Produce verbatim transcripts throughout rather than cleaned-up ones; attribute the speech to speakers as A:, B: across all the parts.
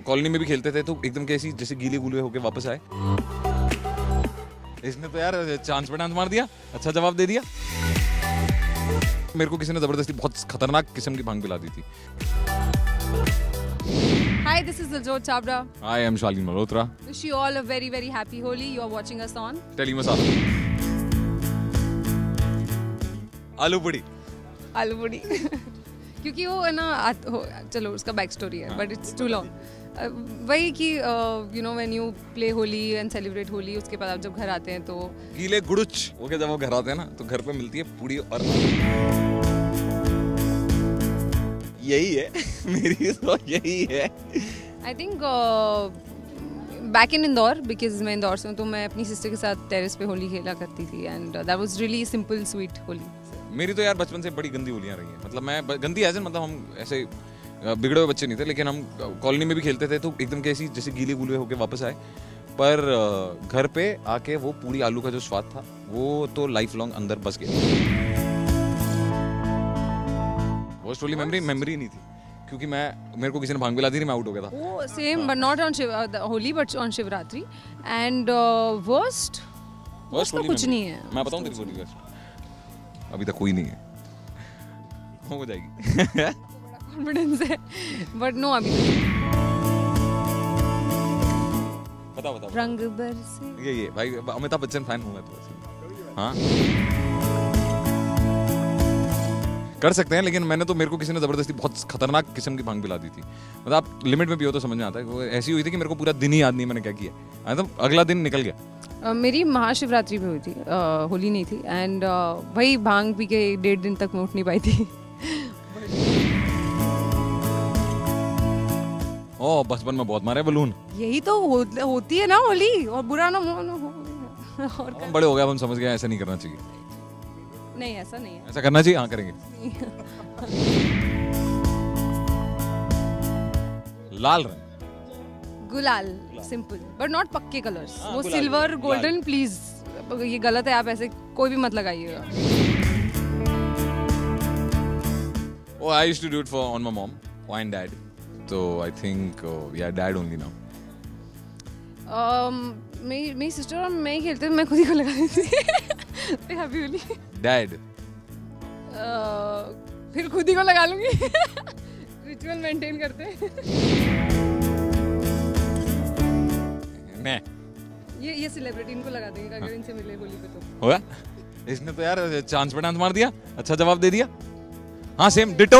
A: Colony में भी खेलते थे तो एकदम कैसी जैसे गीले गुले होके वापस आए। इसने तो यार चांस पे डांस मार दिया, अच्छा जवाब दे दिया। मेरे को किसी ने जबरदस्ती बहुत खतरनाक किस्म की भांग पिला दी थी।
B: Hi, this is Diljot Chhabra.
A: I am Shaleen Malhotra.
B: Wish you all a very very happy Holi. You are watching us on
A: Tele Masala. आलू पूड़ी।
B: आलू पूड़ी। क्योंकि वो है ना, चलो उसका बैक स्टोरी है, बट इट्स टू लॉन्ग। वही कि you know when you play Holi and celebrate Holi, उसके बाद आप जब घर आते हैं तो
A: गीले गुड़ुच ओके, जब वो घर आते हैं ना तो घर पे मिलती है पूड़ी और यही है मेरी तो यही है।
B: I think back in Indore, because मैं इंदौर से हूँ, तो मैं अपनी सिस्टर के साथ टेरेस पे होली खेला करती थी and that was really simple sweet Holi.
A: मेरी तो यार बचपन से बड़ी गंदी होलियां रही हैं। मतलब मैं गंदी ऐसे मतलब हम ऐसे बिगड़े हुए बच्चे नहीं थे, लेकिन हम कॉलोनी में भी खेलते थे तो एकदम कैसी जैसे गीले गुले होके वापस आए। पर घर पे आके वो पूरी आलू का जो स्वाद था वो तो लाइफ लॉन्ग अंदर बस गया। वो स्टोरी मेमोरी मेमोरी नहीं थी, क्योंकि मैं मेरे को किसी ने भांग पिला दी थी, मैं आउट हो गया था।
B: वो same but not on Holi but on Shivratri. And worst worst कुछ नहीं है।
A: मैं बताऊं तेरी स्टोरी वर्स्ट अभी तक कोई नहीं है, हो जाएगी।
B: कॉन्फिडेंस है बट नो अभी।
A: बता बता
B: रंग बरसे
A: ये ये भाई अमिताभ बच्चन फैन हूं मैं तो। हाँ कर सकते हैं, लेकिन मैंने तो मेरे को किसी ने जबरदस्ती बहुत खतरनाक किस्म की भांग पिला दी थी। मतलब आप लिमिट में पियो तो समझ में आता है। वो ऐसी हुई थी कि मेरे को पूरा दिन ही याद नहीं मैंने क्या किया, मतलब अगला दिन निकल गया।
B: Uh, मेरी महाशिवरात्रि पे हुई थी, uh, होली नहीं थी। एंड uh, वही भांग पी के डेढ़ दिन तक मैं उठ नहीं पाई थी।
A: ओह बचपन में बहुत मारे बलून।
B: यही तो हो, होती है ना होली, और बुरा ना हो, हो और
A: हम बड़े हो गए, हम समझ गए ऐसा नहीं करना चाहिए।
B: नहीं ऐसा नहीं है,
A: ऐसा करना चाहिए, हाँ करेंगे। लाल रंग
B: गुलाल, सिंपल बट नॉट पक्के कलर्स। वो
A: गुलाल,
B: सिल्वर गोल्डन प्लीज, ये गलत है, आप ऐसे कोई भी मत लगाइएगा।
A: Oh, I used to do it for on my mom and dad. So I think uh, yeah, dad only now.
B: um, मेरी मेरी सिस्टर और मैं ही खेलते थे, मैं खुद ही को लगा देती थी। हैप्पी होली।
A: Dad.
B: फिर खुद ही को लगा लूंगी। रिचुअल मेंटेन करते।
A: मैं
B: ये ये सेलिब्रिटी इनको लगा देंगे अगर इनसे मिले होली पे तो।
A: होगा? इसने तो यार चांस पे डांस मार दिया, अच्छा जवाब दे दिया। हाँ सेम डिटो।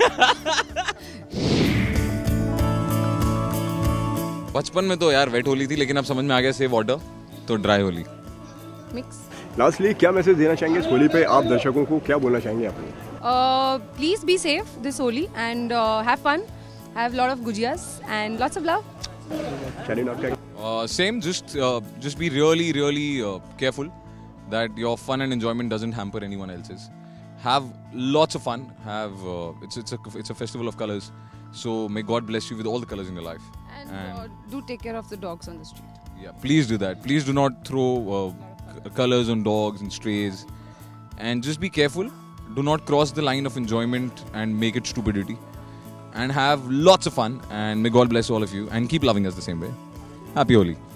A: बचपन में तो यार वेट होली थी, लेकिन अब समझ में आ गया सेव वाटर तो ड्राई होली
B: मिक्स।
C: लास्टली क्या मैसेज देना चाहेंगे इस होली पे, आप दर्शकों को क्या बोलना चाहेंगे आपने?
B: Please be safe this Holi and have fun, have lot of gujiyas and lots of love.
C: Shaleen, आप क्या?
A: Uh, same, just uh, just be really, really uh, careful that your fun and enjoyment doesn't hamper anyone else's. Have lots of fun. Have uh, it's it's a it's a festival of colors. So may God bless you with all the colors in your life.
B: And, and uh, do take care of the dogs on the street.
A: Yeah, please do that. Please do not throw uh, colors on dogs and strays. And just be careful. Do not cross the line of enjoyment and make it stupidity. And have lots of fun. And may God bless all of you. And keep loving us the same way. Happy Holi.